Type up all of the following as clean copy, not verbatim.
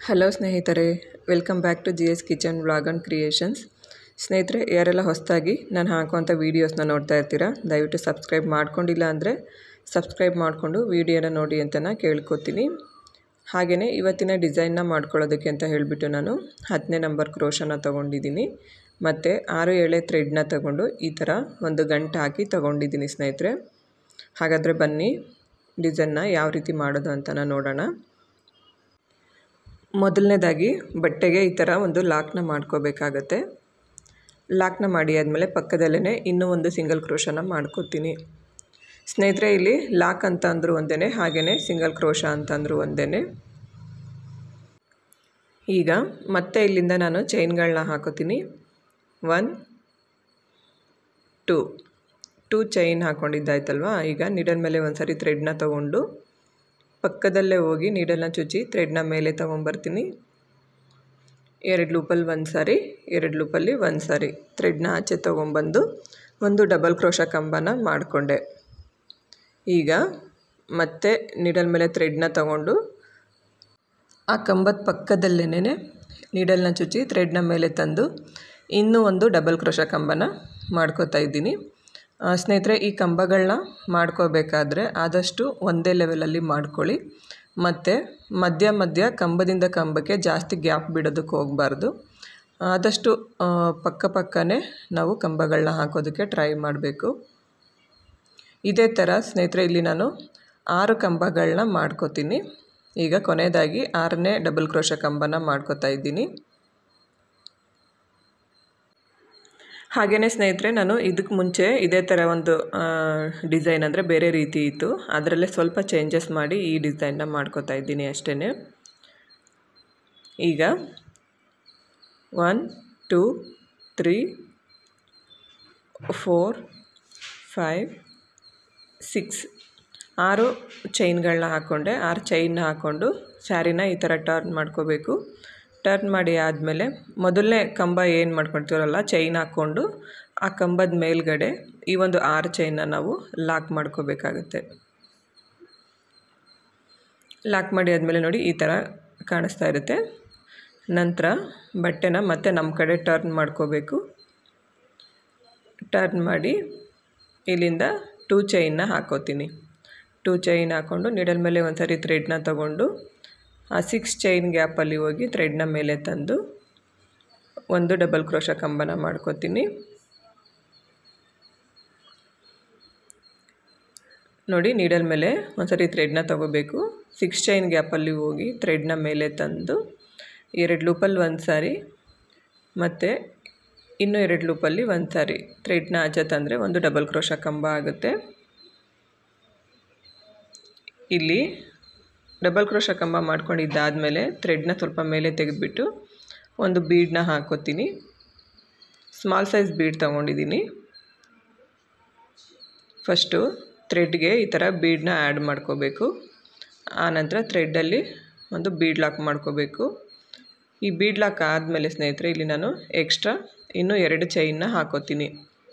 Hello ಸ್ನೇಹಿತರೆ, welcome back to GS kitchen vlog and creations. ಸ್ನೇಹಿತರೆ, ಯಾರೆಲ್ಲ ಹೊಸದಾಗಿ ನಾನು ಹಾಕುವಂಥ ವೀಡಿಯೋಸ್ನ ನೋಡ್ತಾ ಇರ್ತೀರಾ, ದಯವಿಟ್ಟು ಸಬ್ಸ್ಕ್ರೈಬ್ ಮಾಡ್ಕೊಂಡಿಲ್ಲ ಅಂದರೆ ಸಬ್ಸ್ಕ್ರೈಬ್ ಮಾಡಿಕೊಂಡು ವೀಡಿಯೋನ ನೋಡಿ ಅಂತ ನಾನು ಕೇಳ್ಕೊತೀನಿ. ಹಾಗೆಯೇ ಇವತ್ತಿನ ಡಿಸೈನ್ನ ಮಾಡ್ಕೊಳ್ಳೋದಕ್ಕೆ ಅಂತ ಹೇಳಿಬಿಟ್ಟು ನಾನು 10ನೇ ನಂಬರ್ ಕ್ರೋಶನ ತೊಗೊಂಡಿದ್ದೀನಿ ಮತ್ತು 6 ಎಳೆ ಥ್ರೆಡ್ನ ತೊಗೊಂಡು ಈ ಥರ ಒಂದು ಗಂಟು ಹಾಕಿ ತೊಗೊಂಡಿದ್ದೀನಿ ಸ್ನೇಹಿತರೆ. ಹಾಗಾದರೆ ಬನ್ನಿ ಡಿಸೈನ್ನ ಯಾವ ರೀತಿ ಮಾಡೋದು ಅಂತ ನೋಡೋಣ. ಮೊದಲನೇದಾಗಿ ಬಟ್ಟೆಗೆ ಈ ಥರ ಒಂದು ಲಾಕ್ನ ಮಾಡ್ಕೋಬೇಕಾಗತ್ತೆ. ಲಾಕ್ನ ಮಾಡಿ ಆದಮೇಲೆ ಪಕ್ಕದಲ್ಲೇ ಇನ್ನೂ ಒಂದು ಸಿಂಗಲ್ ಕ್ರೋಶನ ಮಾಡ್ಕೋತೀನಿ ಸ್ನೇಹಿತರೆ. ಇಲ್ಲಿ ಲಾಕ್ ಅಂತ ಅಂದರೂ ಒಂದೇ, ಹಾಗೆಯೇ ಸಿಂಗಲ್ ಕ್ರೋಶ ಅಂತಂದರೂ ಒಂದೇ. ಈಗ ಮತ್ತೆ ಇಲ್ಲಿಂದ ನಾನು ಚೈನ್ಗಳನ್ನ ಹಾಕೋತೀನಿ. 1 2 ಚೈನ್ ಹಾಕ್ಕೊಂಡಿದ್ದಾಯ್ತಲ್ವ. ಈಗ ನೀಡಲ್ ಮೇಲೆ ಒಂದು ಸಾರಿ ಥ್ರೆಡ್ನ ತೊಗೊಂಡು ಪಕ್ಕದಲ್ಲೇ ಹೋಗಿ ನೀಡಲ್ನ ಚುಚ್ಚಿ ಥ್ರೆಡ್ನ ಮೇಲೆ ತೊಗೊಂಬರ್ತೀನಿ. 2 ಲೂಪಲ್ಲಿ ಒಂದು ಸಾರಿ, 2 ಲೂಪಲ್ಲಿ ಒಂದು ಸಾರಿ ಥ್ರೆಡ್ನ ಆಚೆ ತೊಗೊಂಬಂದು ಒಂದು ಡಬಲ್ ಕ್ರೋಶ ಕಂಬನ ಮಾಡಿಕೊಂಡೆ. ಈಗ ಮತ್ತೆ ನೀಡಲ್ ಮೇಲೆ ಥ್ರೆಡ್ನ ತೊಗೊಂಡು ಆ ಕಂಬದ ಪಕ್ಕದಲ್ಲೇ ನೀಡಲ್ನ ಚುಚ್ಚಿ ಥ್ರೆಡ್ನ ಮೇಲೆ ತಂದು ಇನ್ನೂ ಒಂದು ಡಬಲ್ ಕ್ರೋಶ ಕಂಬನ ಮಾಡ್ಕೋತಾ ಇದ್ದೀನಿ. ಸ್ನೇಹಿತರೆ, ಈ ಕಂಬಗಳನ್ನ ಮಾಡ್ಕೋಬೇಕಾದ್ರೆ ಆದಷ್ಟು ಒಂದೇ ಲೆವೆಲಲ್ಲಿ ಮಾಡ್ಕೊಳ್ಳಿ ಮತ್ತು ಮಧ್ಯ ಕಂಬದಿಂದ ಕಂಬಕ್ಕೆ ಜಾಸ್ತಿ ಗ್ಯಾಪ್ ಬಿಡೋದಕ್ಕೆ ಹೋಗಬಾರ್ದು. ಆದಷ್ಟು ಪಕ್ಕನೇ ನಾವು ಕಂಬಗಳನ್ನ ಹಾಕೋದಕ್ಕೆ ಟ್ರೈ ಮಾಡಬೇಕು. ಇದೇ ಥರ ಸ್ನೇಹಿತರೆ ಇಲ್ಲಿ ನಾನು 6 ಕಂಬಗಳನ್ನ ಮಾಡ್ಕೋತೀನಿ. ಈಗ ಕೊನೆಯದಾಗಿ 6ನೇ ಡಬಲ್ ಕ್ರೋಶ ಕಂಬನ ಮಾಡ್ಕೋತಾ ಇದ್ದೀನಿ. ಹಾಗೆಯೇ ಸ್ನೇಹಿತರೆ, ನಾನು ಇದಕ್ಕೆ ಮುಂಚೆ ಇದೇ ಥರ ಒಂದು ಡಿಸೈನ್ ಅಂದರೆ ಬೇರೆ ರೀತಿ ಇತ್ತು, ಅದರಲ್ಲೇ ಸ್ವಲ್ಪ ಚೇಂಜಸ್ ಮಾಡಿ ಈ ಡಿಸೈನ್ನ ಮಾಡ್ಕೋತಾ ಇದ್ದೀನಿ ಅಷ್ಟೇ. ಈಗ 1 2 3 4 5 6 6 ಚೈನ್ಗಳನ್ನ ಹಾಕ್ಕೊಂಡೆ. 6 ಚೈನ್ನ ಹಾಕ್ಕೊಂಡು ಸ್ಯಾರಿನ ಈ ಥರ ಟರ್ನ್ ಮಾಡ್ಕೋಬೇಕು. ಟರ್ನ್ ಮಾಡಿ ಆದಮೇಲೆ ಮೊದಲನೇ ಕಂಬ ಏನು ಮಾಡ್ಕೊಳ್ತೀವಲ್ಲ, ಚೈನ್ ಹಾಕ್ಕೊಂಡು ಆ ಕಂಬದ ಮೇಲ್ಗಡೆ ಈ ಒಂದು 6 ಚೈನ್ನ ನಾವು ಲಾಕ್ ಮಾಡ್ಕೋಬೇಕಾಗುತ್ತೆ. ಲಾಕ್ ಮಾಡಿ ಆದಮೇಲೆ ನೋಡಿ ಈ ಥರ ಕಾಣಿಸ್ತಾ ಇರುತ್ತೆ. ನಂತರ ಬಟ್ಟೆನ ಮತ್ತೆ ನಮ್ಮ ಕಡೆ ಟರ್ನ್ ಮಾಡ್ಕೋಬೇಕು. ಟರ್ನ್ ಮಾಡಿ ಇಲ್ಲಿಂದ 2 ಚೈನ್ನ ಹಾಕೋತೀನಿ. 2 ಚೈನ್ ಹಾಕ್ಕೊಂಡು ನೀಡಲ್ ಮೇಲೆ ಒಂದು ಸಾರಿ ಥ್ರೆಡ್ನ ತೊಗೊಂಡು ಆ 6 ಚೈನ್ ಗ್ಯಾಪಲ್ಲಿ ಹೋಗಿ ಥ್ರೆಡ್ನ ಮೇಲೆ ತಂದು ಒಂದು ಡಬಲ್ ಕ್ರೋಶ ಕಂಬನ ಮಾಡ್ಕೋತೀನಿ. ನೋಡಿ, ನೀಡಲ್ ಮೇಲೆ ಒಂದು ಸಾರಿ ಥ್ರೆಡ್ನ ತೊಗೋಬೇಕು. 6 ಚೈನ್ ಗ್ಯಾಪಲ್ಲಿ ಹೋಗಿ ಥ್ರೆಡ್ನ ಮೇಲೆ ತಂದು 2 ಲೂಪಲ್ಲಿ ಒಂದು ಸಾರಿ ಮತ್ತು ಇನ್ನೂ 2 ಲೂಪಲ್ಲಿ ಒಂದು ಸಾರಿ ಥ್ರೆಡ್ನ ಆಚೆ ತಂದರೆ ಒಂದು ಡಬಲ್ ಕ್ರೋಶ ಕಂಬ ಆಗುತ್ತೆ. ಇಲ್ಲಿ ಡಬಲ್ ಕ್ರೋಶ ಕಂಬ ಮಾಡ್ಕೊಂಡಿದ್ದಾದಮೇಲೆ ಥ್ರೆಡ್ನ ಸ್ವಲ್ಪ ಮೇಲೆ ತೆಗೆದುಬಿಟ್ಟು ಒಂದು ಬೀಡನ್ನ ಹಾಕೋತೀನಿ. ಸ್ಮಾಲ್ ಸೈಜ್ ಬೀಡ್ ತೊಗೊಂಡಿದ್ದೀನಿ. ಫಸ್ಟು ಥ್ರೆಡ್ಗೆ ಈ ಥರ ಬೀಡನ್ನ ಆ್ಯಡ್ ಮಾಡ್ಕೋಬೇಕು. ಆನಂತರ ಥ್ರೆಡ್ಡಲ್ಲಿ ಒಂದು ಬೀಡ್ ಲಾಕ್ ಮಾಡ್ಕೋಬೇಕು. ಈ ಬೀಡ್ ಲಾಕ್ ಆದಮೇಲೆ ಸ್ನೇಹಿತರೆ ಇಲ್ಲಿ ನಾನು ಎಕ್ಸ್ಟ್ರಾ ಇನ್ನೂ 2 ಚೈನ್ನ ಹಾಕೋತೀನಿ.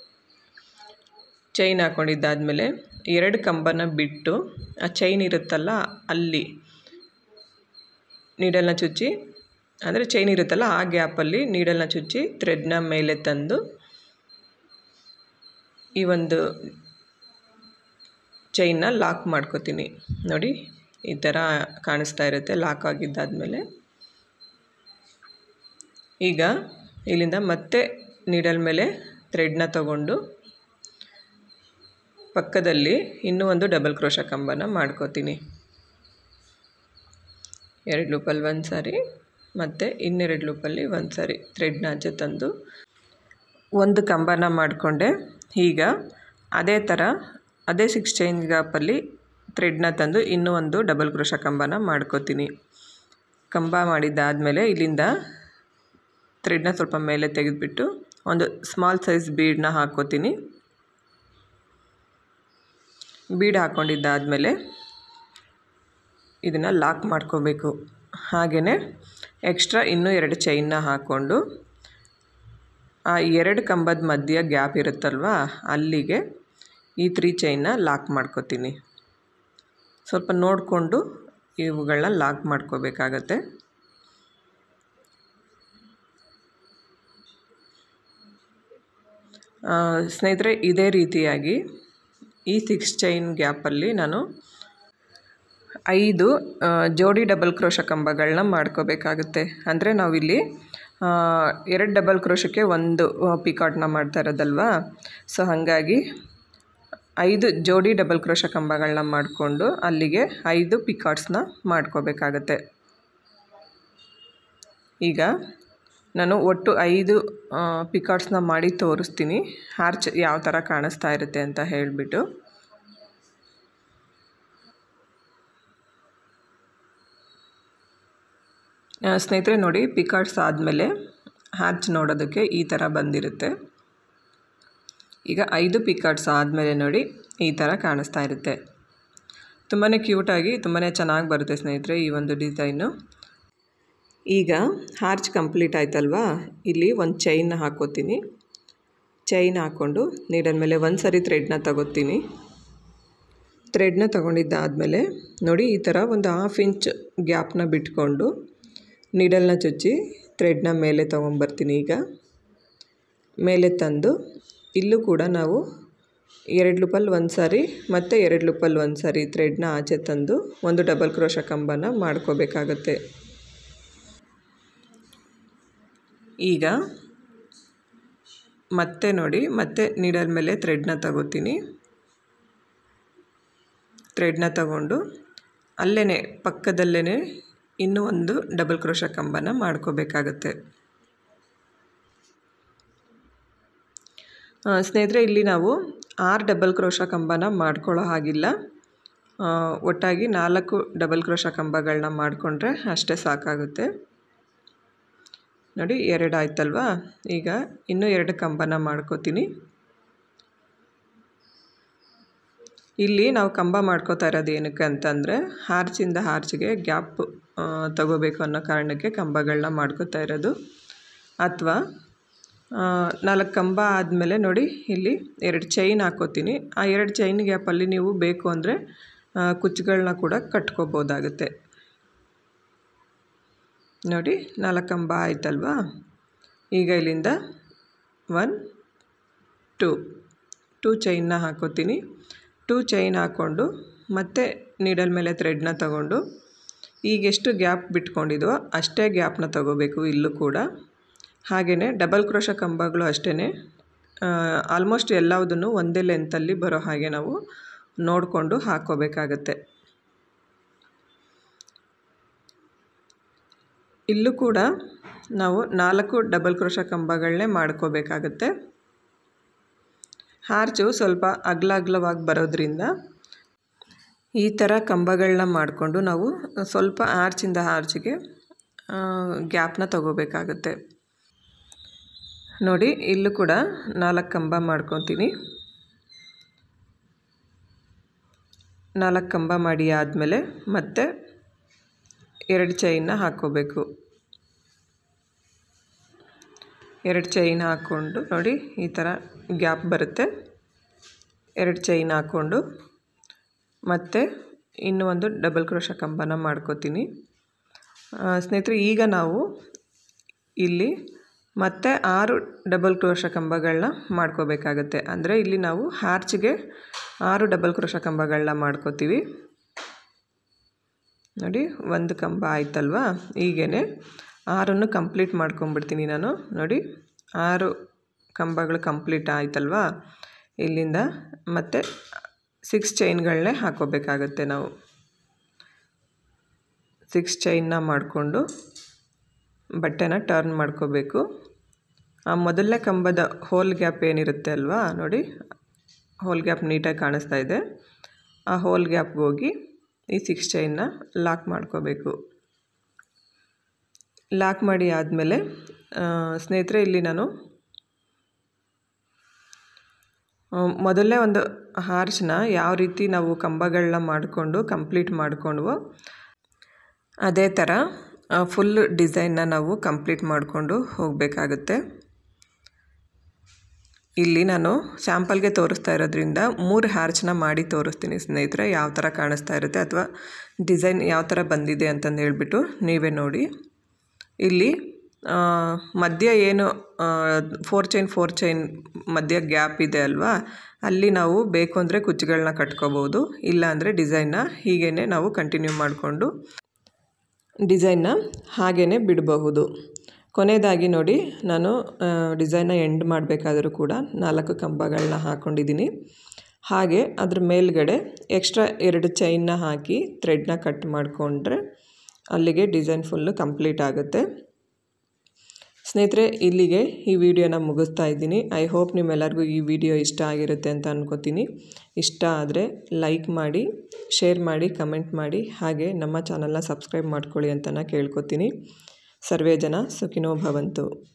ಚೈನ್ ಹಾಕ್ಕೊಂಡಿದ್ದಾದಮೇಲೆ 2 ಕಂಬನ ಬಿಟ್ಟು ಆ ಚೈನ್ ಇರುತ್ತಲ್ಲ ಅಲ್ಲಿ ನೀಡಲ್ನ ಚುಚ್ಚಿ, ಅಂದರೆ ಚೈನ್ ಇರುತ್ತಲ್ಲ ಆ ಗ್ಯಾಪಲ್ಲಿ ನೀಡಲ್ನ ಚುಚ್ಚಿ ಥ್ರೆಡ್ನ ಮೇಲೆ ತಂದು ಈ ಒಂದು ಚೈನ್ನ ಲಾಕ್ ಮಾಡ್ಕೋತೀನಿ. ನೋಡಿ, ಈ ಥರ ಕಾಣಿಸ್ತಾ ಇರುತ್ತೆ ಲಾಕ್ ಆಗಿದ್ದಾದಮೇಲೆ. ಈಗ ಇಲ್ಲಿಂದ ಮತ್ತೆ ನೀಡಲ್ ಮೇಲೆ ಥ್ರೆಡ್ನ ತೊಗೊಂಡು ಪಕ್ಕದಲ್ಲಿ ಇನ್ನೂ ಒಂದು ಡಬಲ್ ಕ್ರೋಶ ಕಂಬನ ಮಾಡ್ಕೋತೀನಿ. 2 ಲೂಪಲ್ಲಿ ಒಂದು ಸಾರಿ ಮತ್ತು ಇನ್ನೆರಡು ಲೂಪಲ್ಲಿ ಒಂದು ಸಾರಿ ಥ್ರೆಡ್ನ ಆಚೆ ತಂದು ಒಂದು ಕಂಬನ ಮಾಡಿಕೊಂಡೆ. ಈಗ ಅದೇ ಥರ ಅದೇ 6 ಚೈನ್ ಗ್ಯಾಪಲ್ಲಿ ಥ್ರೆಡ್ನ ತಂದು ಇನ್ನೂ ಒಂದು ಡಬಲ್ ಕ್ರೋಶ ಕಂಬನ ಮಾಡ್ಕೋತೀನಿ. ಕಂಬ ಮಾಡಿದ್ದಾದಮೇಲೆ ಇಲ್ಲಿಂದ ಥ್ರೆಡ್ನ ಸ್ವಲ್ಪ ಮೇಲೆ ತೆಗೆದುಬಿಟ್ಟು ಒಂದು ಸ್ಮಾಲ್ ಸೈಜ್ ಬೀಡನ್ನ ಹಾಕ್ಕೋತೀನಿ. ಬೀಡ್ ಹಾಕ್ಕೊಂಡಿದ್ದಾದಮೇಲೆ ಇದನ್ನು ಲಾಕ್ ಮಾಡ್ಕೋಬೇಕು. ಹಾಗೆಯೇ ಎಕ್ಸ್ಟ್ರಾ ಇನ್ನೂ 2 ಚೈನ್ನ ಹಾಕ್ಕೊಂಡು ಆ 2 ಕಂಬದ ಮಧ್ಯ ಗ್ಯಾಪ್ ಇರುತ್ತಲ್ವ ಅಲ್ಲಿಗೆ ಈ 3 ಚೈನ್ನ ಲಾಕ್ ಮಾಡ್ಕೋತೀನಿ. ಸ್ವಲ್ಪ ನೋಡಿಕೊಂಡು ಇವುಗಳನ್ನ ಲಾಕ್ ಮಾಡ್ಕೋಬೇಕಾಗತ್ತೆ. ಸ್ನೇಹಿತರೆ ಇದೇ ರೀತಿಯಾಗಿ ಈ 6 ಚೈನ್ ಗ್ಯಾಪಲ್ಲಿ ನಾನು 5 ಜೋಡಿ ಡಬಲ್ ಕ್ರೋಶ ಕಂಬಗಳನ್ನ ಮಾಡ್ಕೋಬೇಕಾಗುತ್ತೆ. ಅಂದರೆ ನಾವಿಲ್ಲಿ 2 ಡಬಲ್ ಕ್ರೋಶಕ್ಕೆ 1 ಪಿಕಾಟ್ನ ಮಾಡ್ತಾ ಇರೋದಲ್ವಾ. ಸೊ ಹಾಗಾಗಿ 5 ಜೋಡಿ ಡಬಲ್ ಕ್ರೋಶ ಕಂಬಗಳನ್ನ ಮಾಡಿಕೊಂಡು ಅಲ್ಲಿಗೆ 5 ಪಿಕಾಟ್ಸ್ನ ಮಾಡ್ಕೋಬೇಕಾಗತ್ತೆ. ಈಗ ನಾನು ಒಟ್ಟು 5 ಪಿಕಾಟ್ಸ್ನ ಮಾಡಿ ತೋರಿಸ್ತೀನಿ, ಆರ್ಚ್ ಯಾವ ಥರ ಕಾಣಿಸ್ತಾ ಇರುತ್ತೆ ಅಂತ ಹೇಳಿಬಿಟ್ಟು. ಸ್ನೇಹಿತರೆ ನೋಡಿ, ಪಿಕಾಟ್ಸ್ ಆದಮೇಲೆ ಆರ್ಚ್ ನೋಡೋದಕ್ಕೆ ಈ ಥರ ಬಂದಿರುತ್ತೆ. ಈಗ 5 ಪಿಕಾಟ್ಸ್ ಆದಮೇಲೆ ನೋಡಿ ಈ ಥರ ಕಾಣಿಸ್ತಾ ಇರುತ್ತೆ. ತುಂಬಾ ಕ್ಯೂಟಾಗಿ ತುಂಬಾ ಚೆನ್ನಾಗಿ ಬರುತ್ತೆ ಸ್ನೇಹಿತರೆ ಈ ಒಂದು ಡಿಸೈನು. ಈಗ ಆರ್ಚ್ ಕಂಪ್ಲೀಟ್ ಆಯ್ತಲ್ವಾ, ಇಲ್ಲಿ ಒಂದು ಚೈನ್ನ ಹಾಕೋತೀನಿ. ಚೈನ್ ಹಾಕ್ಕೊಂಡು ನೀಡಲ್ ಮೇಲೆ ಒಂದು ಸರಿ ಥ್ರೆಡ್ನ ತಗೋತೀನಿ. ಥ್ರೆಡ್ನ ತಗೊಂಡಿದ್ದಾದಮೇಲೆ ನೋಡಿ ಈ ಥರ ಒಂದು 1/2 ಇಂಚ್ ಗ್ಯಾಪ್ನ ಬಿಟ್ಕೊಂಡು ನೀಡಲ್ನ ಚುಚ್ಚಿ ಥ್ರೆಡ್ನ ಮೇಲೆ ತೊಗೊಂಬರ್ತೀನಿ. ಈಗ ಮೇಲೆ ತಂದು ಇಲ್ಲೂ ಕೂಡ ನಾವು 2 ಲೂಪಲ್ಲಿ ಒಂದು ಸಾರಿ ಮತ್ತು 2 ಲೂಪಲ್ಲಿ ಒಂದು ಸಾರಿ ಥ್ರೆಡ್ನ ಆಚೆ ತಂದು ಒಂದು ಡಬಲ್ ಕ್ರೋಶ ಕಂಬನ ಮಾಡ್ಕೋಬೇಕಾಗತ್ತೆ. ಈಗ ಮತ್ತೆ ನೋಡಿ, ಮತ್ತೆ ನೀಡಲ್ ಮೇಲೆ ಥ್ರೆಡ್ನ ತಗೋತೀನಿ. ಥ್ರೆಡ್ನ ತಗೊಂಡು ಅಲ್ಲೇ ಪಕ್ಕದಲ್ಲೇ ಇನ್ನೂ ಒಂದು ಡಬಲ್ ಕ್ರೋಶ ಕಂಬನ ಮಾಡ್ಕೋಬೇಕಾಗತ್ತೆ. ಸ್ನೇಹಿತರೆ ಇಲ್ಲಿ ನಾವು 6 ಡಬಲ್ ಕ್ರೋಶ ಕಂಬನ ಮಾಡ್ಕೊಳ್ಳೋ ಹಾಗಿಲ್ಲ. ಒಟ್ಟಾಗಿ 4 ಡಬಲ್ ಕ್ರೋಶ ಕಂಬಗಳನ್ನ ಮಾಡಿಕೊಂಡ್ರೆ ಅಷ್ಟೇ ಸಾಕಾಗುತ್ತೆ. ನೋಡಿ 2 ಆಯ್ತಲ್ವಾ. ಈಗ ಇನ್ನೂ 2 ಕಂಬನ ಮಾಡ್ಕೋತೀನಿ. ಇಲ್ಲಿ ನಾವು ಕಂಬ ಮಾಡ್ಕೋತಾ ಇರೋದು ಏನಕ್ಕೆ ಅಂತಂದರೆ ಆರ್ಚಿಂದ ಆರ್ಚ್ಗೆ ಗ್ಯಾಪ್ ತಗೋಬೇಕು ಅನ್ನೋ ಕಾರಣಕ್ಕೆ ಕಂಬಗಳನ್ನ ಮಾಡ್ಕೋತಾ ಇರೋದು. ಅಥವಾ 4 ಕಂಬ ಆದಮೇಲೆ ನೋಡಿ ಇಲ್ಲಿ 2 ಚೈನ್ ಹಾಕೋತೀನಿ. ಆ 2 ಚೈನ್ ಗ್ಯಾಪಲ್ಲಿ ನೀವು ಬೇಕು ಅಂದರೆ ಕುಚ್ಚುಗಳನ್ನ ಕೂಡ ಕಟ್ಕೋಬೋದಾಗುತ್ತೆ. ನೋಡಿ 4 ಕಂಬ ಆಯ್ತಲ್ವಾ. ಈಗ ಇಲ್ಲಿಂದ 1 2 ಚೈನ್ನ ಹಾಕೋತೀನಿ. 2 ಚೈನ್ ಹಾಕ್ಕೊಂಡು ಮತ್ತೆ ನೀಡಲ್ ಮೇಲೆ ಥ್ರೆಡ್ನ ತಗೊಂಡು ಈಗ ಎಷ್ಟು ಗ್ಯಾಪ್ ಬಿಟ್ಕೊಂಡಿದ್ವೋ ಅಷ್ಟೇ ಗ್ಯಾಪ್ನ ತಗೋಬೇಕು ಇಲ್ಲೂ ಕೂಡ. ಹಾಗೆಯೇ ಡಬಲ್ ಕ್ರೋಶ ಕಂಬಗಳು ಅಷ್ಟೇ, ಆಲ್ಮೋಸ್ಟ್ ಎಲ್ಲದನ್ನು ಒಂದೇ ಲೆಂತಲ್ಲಿ ಬರೋ ಹಾಗೆ ನಾವು ನೋಡಿಕೊಂಡು ಹಾಕ್ಕೋಬೇಕಾಗತ್ತೆ. ಇಲ್ಲೂ ಕೂಡ ನಾವು 4 ಡಬಲ್ ಕ್ರೋಶ ಕಂಬಗಳನ್ನೇ ಮಾಡ್ಕೋಬೇಕಾಗತ್ತೆ. ಆರ್ಚು ಸ್ವಲ್ಪ ಅಗಲವಾಗಿ ಬರೋದ್ರಿಂದ ಈ ಥರ ಕಂಬಗಳನ್ನ ಮಾಡಿಕೊಂಡು ನಾವು ಸ್ವಲ್ಪ ಆರ್ಚಿಂದ ಆರ್ಚಿಗೆ ಗ್ಯಾಪ್ನ ತಗೋಬೇಕಾಗತ್ತೆ. ನೋಡಿ ಇಲ್ಲೂ ಕೂಡ 4 ಕಂಬ ಮಾಡ್ಕೊತೀನಿ. 4 ಕಂಬ ಮಾಡಿ ಆದಮೇಲೆ ಮತ್ತೆ 2 ಚೈನ್ನ ಹಾಕ್ಕೋಬೇಕು. 2 ಚೈನ್ ಹಾಕ್ಕೊಂಡು ನೋಡಿ ಈ ಥರ ಗ್ಯಾಪ್ ಬರುತ್ತೆ. 2 ಚೈನ್ ಹಾಕ್ಕೊಂಡು ಮತ್ತು ಇನ್ನೂ ಒಂದು ಡಬಲ್ ಕ್ರೋಶ ಕಂಬನ ಮಾಡ್ಕೋತೀನಿ. ಸ್ನೇಹಿತರೆ ಈಗ ನಾವು ಇಲ್ಲಿ ಮತ್ತೆ 6 ಡಬಲ್ ಕ್ರೋಶ ಕಂಬಗಳನ್ನ ಮಾಡ್ಕೋಬೇಕಾಗತ್ತೆ. ಅಂದರೆ ಇಲ್ಲಿ ನಾವು ಆರ್ಚ್ಗೆ 6 ಡಬಲ್ ಕ್ರೋಶ ಕಂಬಗಳನ್ನ ಮಾಡ್ಕೋತೀವಿ. ನೋಡಿ 1 ಕಂಬ ಆಯ್ತಲ್ವಾ. ಈಗೇ 6 ಕಂಪ್ಲೀಟ್ ಮಾಡ್ಕೊಂಬಿಡ್ತೀನಿ ನಾನು. ನೋಡಿ 6 ಕಂಬಗಳು ಕಂಪ್ಲೀಟ್ ಆಯ್ತಲ್ವಾ. ಇಲ್ಲಿಂದ ಮತ್ತೆ 6 ಚೈನ್ಗಳನ್ನೇ ಹಾಕೋಬೇಕಾಗತ್ತೆ ನಾವು. 6 ಚೈನ್ನ ಮಾಡಿಕೊಂಡು ಬಟ್ಟೆನ ಟರ್ನ್ ಮಾಡ್ಕೋಬೇಕು. ಆ ಮೊದಲನೇ ಕಂಬದ ಹೋಲ್ ಗ್ಯಾಪ್ ಏನಿರುತ್ತೆ ಅಲ್ವಾ, ನೋಡಿ ಹೋಲ್ ಗ್ಯಾಪ್ ನೀಟಾಗಿ ಕಾಣಿಸ್ತಾ ಇದೆ. ಆ ಹೋಲ್ ಗ್ಯಾಪ್ಗೆ ಹೋಗಿ ಈ 6 ಚೈನ್ನ ಲಾಕ್ ಮಾಡ್ಕೋಬೇಕು. ಲಾಕ್ ಮಾಡಿ ಆದಮೇಲೆ ಸ್ನೇಹಿತರೆ ಇಲ್ಲಿ ನಾನು ಮೊದಲನೇ ಒಂದು ಆರ್ಚ್ನ ಯಾವ ರೀತಿ ನಾವು ಕಂಬಗಳನ್ನ ಮಾಡಿಕೊಂಡು ಕಂಪ್ಲೀಟ್ ಮಾಡಿಕೊಂಡ್ವೋ ಅದೇ ಥರ ಫುಲ್ ಡಿಸೈನ್ನ ನಾವು ಕಂಪ್ಲೀಟ್ ಮಾಡಿಕೊಂಡು ಹೋಗಬೇಕಾಗುತ್ತೆ. ಇಲ್ಲಿ ನಾನು ಸ್ಯಾಂಪಲ್ಗೆ ತೋರಿಸ್ತಾ ಇರೋದ್ರಿಂದ 3 ಆರ್ಚ್ನ ಮಾಡಿ ತೋರಿಸ್ತೀನಿ ಸ್ನೇಹಿತರೆ, ಯಾವ ಥರ ಕಾಣಿಸ್ತಾ ಇರುತ್ತೆ ಅಥವಾ ಡಿಸೈನ್ ಯಾವ ಥರ ಬಂದಿದೆ ಅಂತಂದು ಹೇಳ್ಬಿಟ್ಟು ನೀವೇ ನೋಡಿ. ಇಲ್ಲಿ ಮಧ್ಯ ಏನು 4 ಚೈನ್ ಮಧ್ಯ ಗ್ಯಾಪ್ ಇದೆ ಅಲ್ವಾ, ಅಲ್ಲಿ ನಾವು ಬೇಕು ಅಂದರೆ ಕುಚ್ಚುಗಳನ್ನ ಕಟ್ಕೋಬೋದು, ಇಲ್ಲ ಅಂದರೆ ಡಿಸೈನ್ನ ಹೀಗೇ ನಾವು ಕಂಟಿನ್ಯೂ ಮಾಡಿಕೊಂಡು ಡಿಸೈನ್ನ ಹಾಗೇ ಬಿಡಬಹುದು. ಕೊನೆಯದಾಗಿ ನೋಡಿ, ನಾನು ಡಿಸೈನ್ನ ಎಂಡ್ ಮಾಡಬೇಕಾದರೂ ಕೂಡ 4 ಕಂಬಗಳನ್ನ ಹಾಕ್ಕೊಂಡಿದ್ದೀನಿ. ಹಾಗೆ ಅದ್ರ ಮೇಲ್ಗಡೆ ಎಕ್ಸ್ಟ್ರಾ 2 ಚೈನ್ನ ಹಾಕಿ ಥ್ರೆಡ್ನ ಕಟ್ ಮಾಡಿಕೊಂಡ್ರೆ ಅಲ್ಲಿಗೆ ಡಿಸೈನ್ ಫುಲ್ಲು ಕಂಪ್ಲೀಟ್ ಆಗುತ್ತೆ. ಸ್ನೇಹಿತರೆ, ಇಲ್ಲಿಗೆ ಈ ವಿಡಿಯೋನ ಮುಗಿಸ್ತಾ ಇದ್ದೀನಿ. ಐ ಹೋಪ್ ನಿಮ್ಮೆಲ್ಲರಿಗೂ ಈ ವಿಡಿಯೋ ಇಷ್ಟ ಆಗಿರುತ್ತೆ ಅಂತ ಅನ್ಕೋತೀನಿ. ಇಷ್ಟ ಆದರೆ ಲೈಕ್ ಮಾಡಿ, ಶೇರ್ ಮಾಡಿ, ಕಮೆಂಟ್ ಮಾಡಿ, ಹಾಗೆ ನಮ್ಮ ಚಾನಲ್ನ ಸಬ್ಸ್ಕ್ರೈಬ್ ಮಾಡ್ಕೊಳ್ಳಿ ಅಂತ ಕೇಳ್ಕೊತೀನಿ. ಸರ್ವೇ ಜನ ಸುಖಿನೋ ಭವಂತು.